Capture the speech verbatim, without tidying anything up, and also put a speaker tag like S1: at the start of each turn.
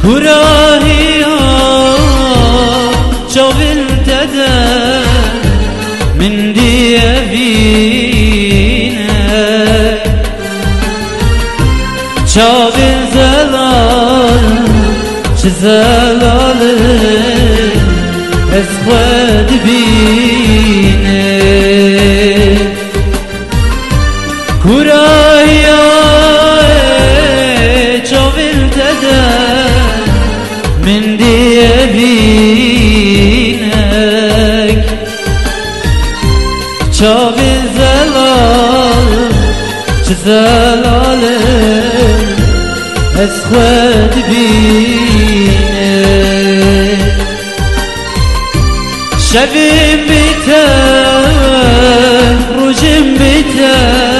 S1: كراهيا شوفل تدا من ديابينك شوفل زلال شزلال اسخد بينك كراهيا شوفل تدا من ديابينك شوف الزلال شزلال اسخد بينك شبين بيتك رجم بيتك